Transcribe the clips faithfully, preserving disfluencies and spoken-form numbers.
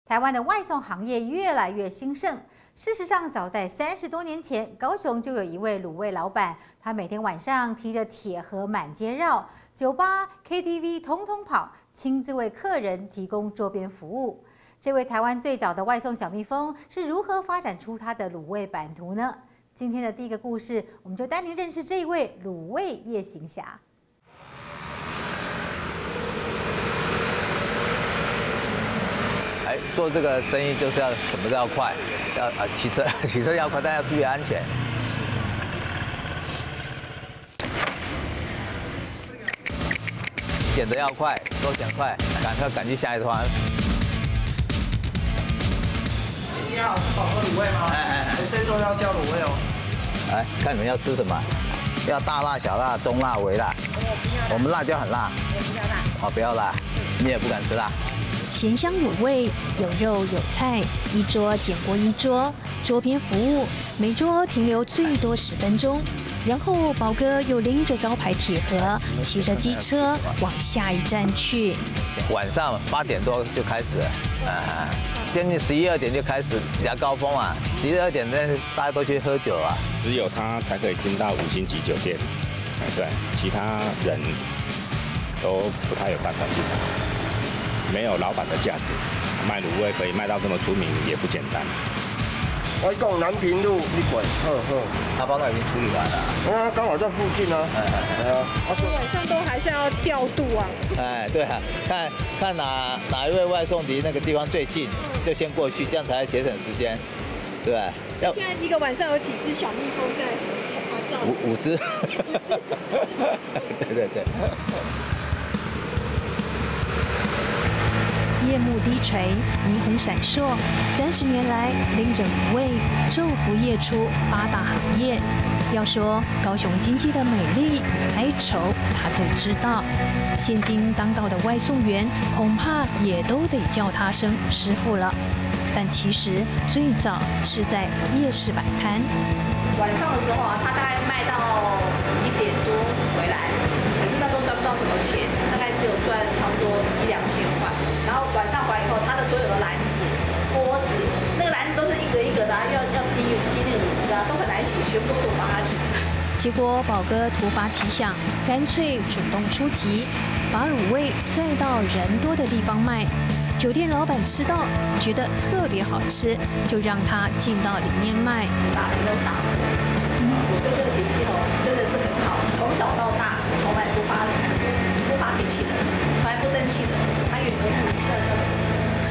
台湾的外送行业越来越兴盛。事实上，早在三十多年前，高雄就有一位卤味老板，他每天晚上提着铁盒满街绕，酒吧、K T V 通通跑，亲自为客人提供桌边服务。这位台湾最早的外送小蜜蜂是如何发展出他的卤味版图呢？今天的第一个故事，我们就带您认识这位卤味夜行侠。 哎，做这个生意就是要什么都要快，要啊骑车骑车要快，但要注意安全。捡的要快，都捡快，赶快赶去下一团。 你好，是宝哥卤味吗？哎哎哎，这桌要叫卤味哦。 哎，看你们要吃什么？要大辣、小辣、中辣、微辣。我们辣椒很辣。我不要辣。哦，不要辣，你也不敢吃辣。 咸香卤味，有肉有菜，一桌减过一桌，桌边服务，每桌停留最多十分钟。然后宝哥又拎着招牌铁盒，骑着机车往下一站去。 晚上八点多就开始了，啊，将近十一二点就开始比较高峰啊，十一二点呢大家都去喝酒啊。 只有他才可以进到五星级酒店，对，其他人都不太有办法进来。 没有老板的价值，卖卤味可以卖到这么出名也不简单。 我讲南平路一馆，呵呵， 他帮他已经处理完了。 啊，刚好在附近啊。哎哎啊， 晚上都还是要调度啊。 哎，对啊，看看哪哪一位外送离那个地方最近，就先过去，这样才节省时间，对吧？ 要现在一个晚上有几只小蜜蜂在拍照？ 五五只。对对对。 夜幕低垂，霓虹闪烁。三十年来，拎着卤味昼伏夜出，八大行业。要说高雄经济的美丽哀愁，他最知道。现今当道的外送员，恐怕也都得叫他声师傅了。但其实最早是在夜市摆摊。 晚上的时候啊，他大概卖到一点多回来，可是那时候赚不到什么钱，大概只有赚差不多一两千块。 然后晚上回来以后，他的所有的篮子、锅子，那个篮子都是一格一格的、啊，要要滴滴那个卤汁啊，都很难洗，全部都是我帮他洗。 结果宝哥突发奇想，干脆主动出击，把卤味再到人多的地方卖。酒店老板吃到觉得特别好吃，就让他进到里面卖。 傻人都傻了，我哥哥的脾气哦，真的是很好，从小到大从来不发不发脾气的，从来不生气的。 他永远都是一笑笑的。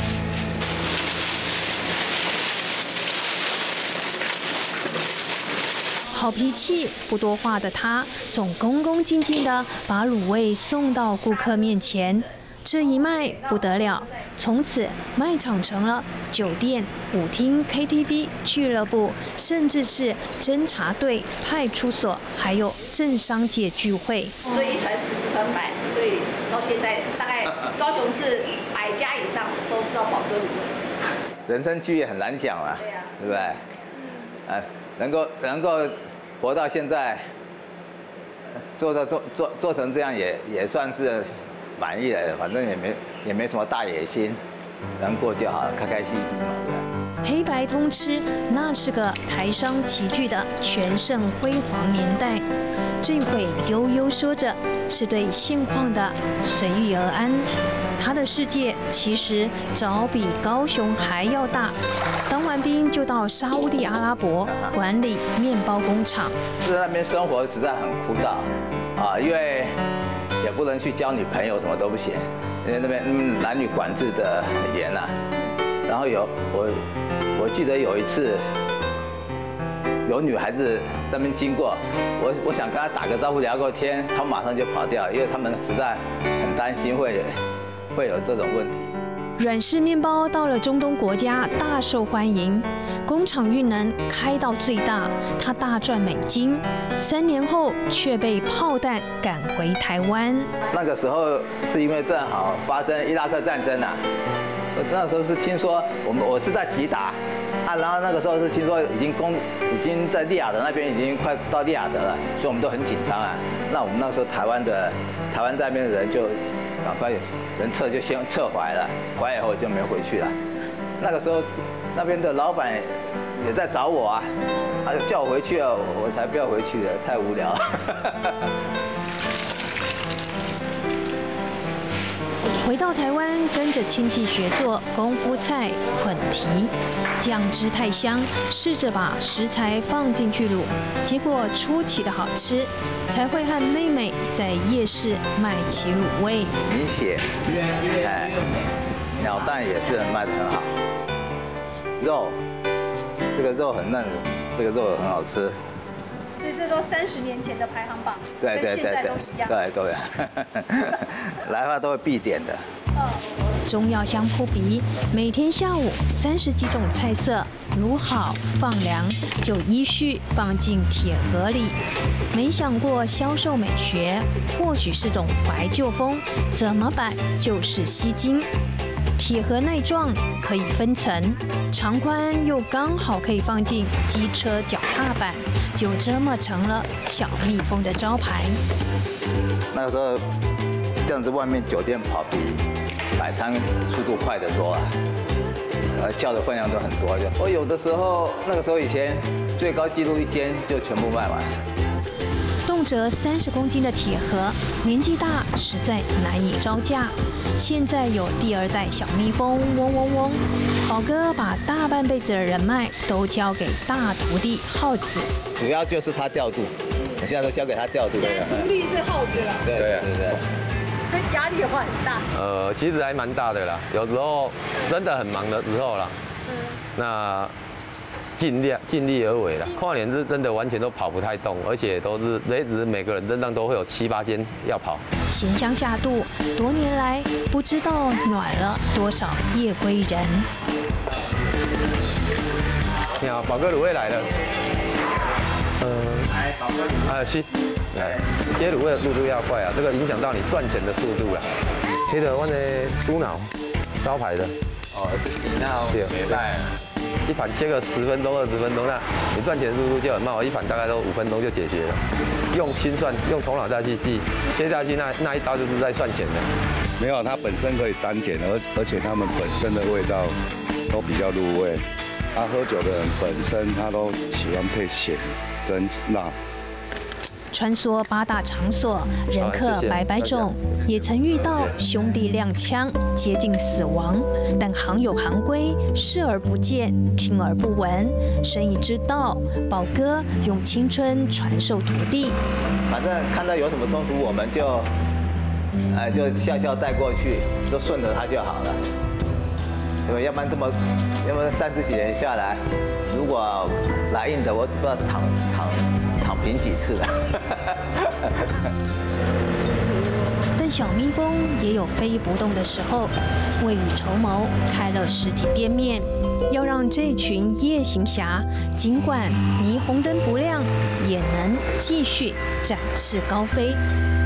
好脾气、不多话的他，总恭恭敬敬地把卤味送到顾客面前。这一卖不得了，从此卖场成了酒店、舞厅、K T V、俱乐部，甚至是侦查队、派出所，还有政商界聚会。 所以一传十，十传百，所以到现在大概高雄市百家以上都知道宝哥卤味。 人生际遇很难讲啊，对呀，对不对？啊，能够能够活到现在，做到做做做成这样也也算是。 满意了，反正也没也没什么大野心，能过就好，开开心心嘛，对。 黑白通吃，那是个台商齐聚的全盛辉煌年代。这会悠悠说着，是对现况的随遇而安。他的世界其实早比高雄还要大。当完兵就到沙烏地阿拉伯管理面包工厂。 在那边生活实在很枯燥啊，因为。 也不能去交女朋友，什么都不行，因为那边嗯男女管制的很严呐。然后有我，我记得有一次，有女孩子在那边经过，我我想跟她打个招呼聊个天，她马上就跑掉，因为他们实在很担心会会有这种问题。 软式面包到了中东国家大受欢迎，工厂运能开到最大，他大赚美金。三年后却被炮弹赶回台湾。 那个时候是因为正好发生伊拉克战争啊，我那时候是听说我们我是在吉达啊，然后那个时候是听说已经攻已经在利雅得那边已经快到利雅得了，所以我们都很紧张啊。那我们那时候台湾的台湾这边的人就赶快人撤就先撤回来了，回来以后就没回去了。 那个时候那边的老板也在找我啊，他就叫我回去啊，我才不要回去的，太无聊了。 回到台湾，跟着亲戚学做功夫菜混蹄，酱汁太香，试着把食材放进去卤，结果出奇的好吃，才会和妹妹在夜市卖起卤味。 米血，哎，鸟蛋也是卖得很好，肉，这个肉很嫩，这个肉很好吃。 所以这都三十年前的排行榜， 对对对对，对对，来的话都会必点的。 中药香扑鼻，每天下午三十几种菜色卤好放凉，就依序放进铁盒里。没想过销售美学，或许是种怀旧风，怎么摆就是吸睛。铁盒耐撞，可以分层，长宽又刚好可以放进机车脚踏板，就这么成了小蜜蜂的招牌。 那个时候这样子，外面酒店跑比摆摊速度快得多啊，呃，叫的分量都很多。就我有的时候，那个时候以前最高纪录一间就全部卖完。 动辄三十公斤的铁盒，年纪大实在难以招架。现在有第二代小蜜蜂，嗡嗡嗡。宝哥把大半辈子的人脉都交给大徒弟浩子， 主要就是他调度，我现在都交给他调度。 现在独立是耗子了， 对对对对。 所以压力的话很大。 呃，其实还蛮大的啦，有时候真的很忙的时候啦，嗯，那尽量尽力而为啦。跨年是真的完全都跑不太动，而且都是雷子每个人身上都会有七八间要跑。 咸香下肚，多年来不知道暖了多少夜归人。 你好，宝哥卤味来了。呃， 来，宝哥卤啊是，来，接卤味的速度要快啊，这个影响到你赚钱的速度啦。黑的我的猪脑，招牌的。 哦，你那没卖。 一盘切个十分钟、二十分钟，那你赚钱速度就很慢。我一盘大概都五分钟就解决了。用心算，用头脑再去记，切下去那那一刀就是在算钱的。 没有，它本身可以单点，而而且它们本身的味道都比较入味。啊，喝酒的人本身他都喜欢配咸跟辣。 穿梭八大场所，人客百百种，也曾遇到兄弟踉跄，接近死亡。但行有行规，视而不见，听而不闻。生意之道，宝哥用青春传授徒弟。 反正看到有什么冲突，我们就，哎，就笑笑带过去，就顺着他就好了。对吧？要不然这么，要不然三十几年下来，如果来硬的，我只不知道躺躺躺平几次了。 但小蜜蜂也有飞不动的时候，未雨绸缪开了实体店面，要让这群夜行侠尽管霓虹灯不亮，也能继续展翅高飞。